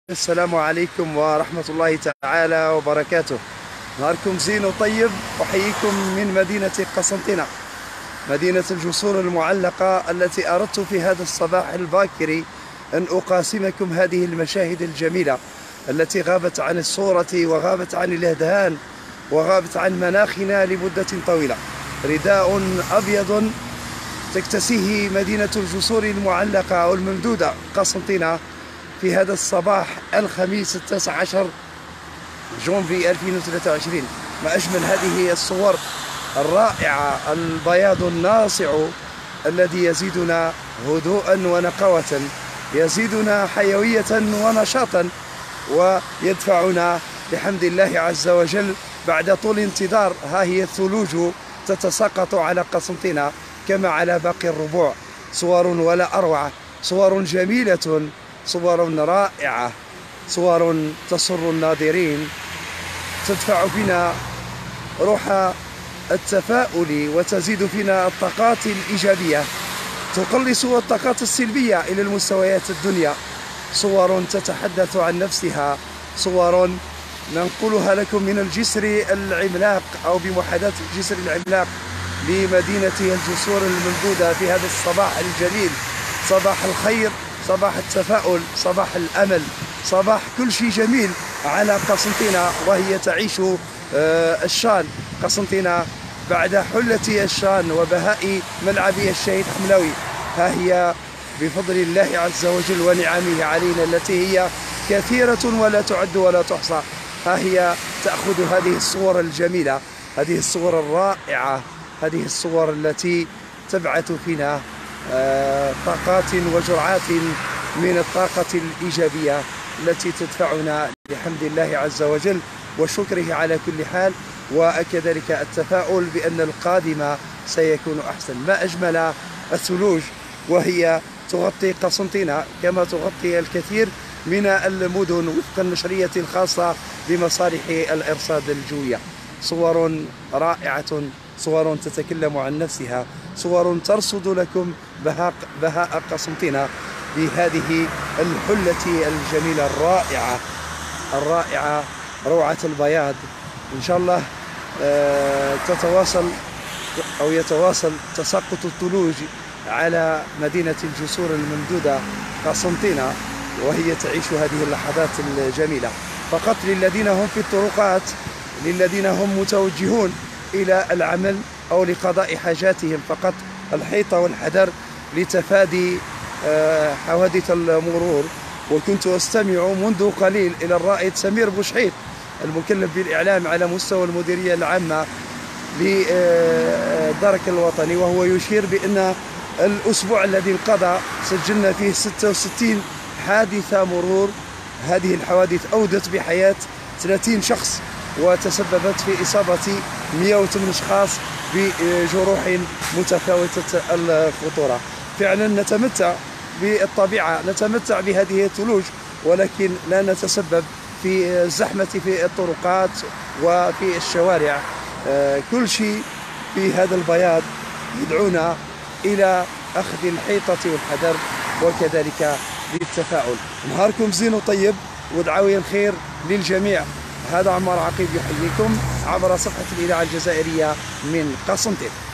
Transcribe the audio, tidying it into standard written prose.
السلام عليكم ورحمة الله تعالى وبركاته. نهاركم زين وطيب. أحييكم من مدينة قسنطينة، مدينة الجسور المعلقة، التي أردت في هذا الصباح الباكر أن أقاسمكم هذه المشاهد الجميلة التي غابت عن الصورة وغابت عن الأذهان وغابت عن مناخنا لمدة طويلة. رداء أبيض تكتسيه مدينة الجسور المعلقة أو الممدودة قسنطينة في هذا الصباح الخميس 19 جونفي 2023. ما أجمل هذه الصور الرائعة، البياض الناصع الذي يزيدنا هدوءا ونقاوة، يزيدنا حيوية ونشاطا، ويدفعنا بحمد الله عز وجل بعد طول انتظار. ها هي الثلوج تتساقط على قسنطينة كما على باقي الربوع. صور ولا أروع، صور جميلة، صور رائعة، صور تسر الناظرين، تدفع فينا روح التفاؤل وتزيد فينا الطاقات الإيجابية، تقلص الطاقات السلبية إلى المستويات الدنيا. صور تتحدث عن نفسها، صور ننقلها لكم من الجسر العملاق أو بمحاذاة الجسر العملاق لمدينة الجسور الممدودة في هذا الصباح الجميل. صباح الخير، صباح التفاؤل، صباح الأمل، صباح كل شيء جميل على قسنطينة وهي تعيش الشان. قسنطينة بعد حلة الشان وبهاء ملعب الشهيد حملاوي، ها هي بفضل الله عز وجل ونعمه علينا التي هي كثيرة ولا تعد ولا تحصى، ها هي تأخذ هذه الصور الجميلة، هذه الصور الرائعة، هذه الصور التي تبعث فينا طاقات وجرعات من الطاقة الإيجابية التي تدفعنا بحمد الله عز وجل وشكره على كل حال، وكذلك التفاؤل بأن القادم سيكون أحسن. ما أجمل الثلوج وهي تغطي قسنطينة كما تغطي الكثير من المدن وفق النشرية الخاصة بمصالح الإرصاد الجوية. صور رائعة، صور تتكلم عن نفسها، صور ترصد لكم بهاء قسنطينة بهذه الحلة الجميلة الرائعة روعة البياض. إن شاء الله تتواصل أو يتواصل تساقط الثلوج على مدينة الجسور الممدودة قسنطينة وهي تعيش هذه اللحظات الجميلة. فقط للذين هم في الطرقات، للذين هم متوجهون إلى العمل أو لقضاء حاجاتهم، فقط الحيطة والحذر لتفادي حوادث المرور. وكنت أستمع منذ قليل إلى الرائد سمير بوشحيط المكلف بالإعلام على مستوى المديرية العامة للدرك الوطني، وهو يشير بأن الأسبوع الذي انقضى سجلنا فيه 66 حادثة مرور. هذه الحوادث أودت بحياة 30 شخص وتسببت في إصابة 108 أشخاص بجروح متفاوتة الخطورة. فعلا نتمتع بالطبيعة، نتمتع بهذه الثلوج، ولكن لا نتسبب في الزحمة في الطرقات وفي الشوارع. كل شيء في هذا البياض يدعونا إلى أخذ الحيطة والحذر وكذلك للتفاؤل. نهاركم زين وطيب ودعاوي الخير للجميع. هذا عمار عقيل يحييكم عبر صفحة الإذاعة الجزائرية من قسنطينة.